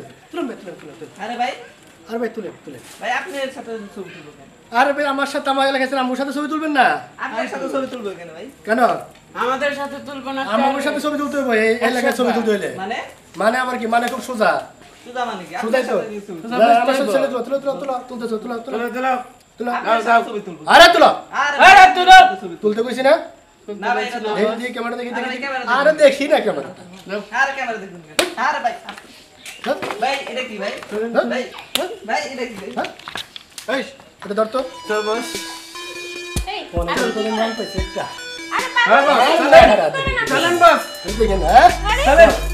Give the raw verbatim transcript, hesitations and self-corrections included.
তুলেন ভাই তুলেন তুলেন আরে ভাই আরে ভাই তুলেন তুলেন ভাই আপনার সাথে ছবি তুলবো কেন? আরে ভাই আমার সাথে আমার এলাকায় আমার সাথে ছবি তুলবেন না আপনার সাথে ছবি তুলবো কেন ভাই? কেন আমাদের সাথে তুলবো না আমার সাথে ছবি তুলতে হবে এই এলাকায় ছবি তুলতে হইলে মানে মানে আবার কি মানে খুব সোজা সুজা মানে কি? সুজাই তো আপনার না, আমার সাথে ছেলে তুলো তুলো তুলো তুলো তুলতেছো তুলো তুলো তুলো তুলো সাথে ছবি তুলবো। আরে তুলো আরে তুলো তুলতে কইছি না না ভাই এটা তো এই দিয়ে ক্যামেরা দেখি আরে দেখি ক্যামেরা আরে দেখি না ক্যামেরা আরে ক্যামেরা দেখুন কেন? আরে ভাই ভাই এটা কি ভাই? ভাই ভাই এটা কি ভাই? এই এটা ধর তো তো বস এই ফোন করে তোর নাম পাইছে একটা আরে হ্যাঁ বাবা বস চলেন চলেন বস দেখেন হ্যাঁ আরে চলেন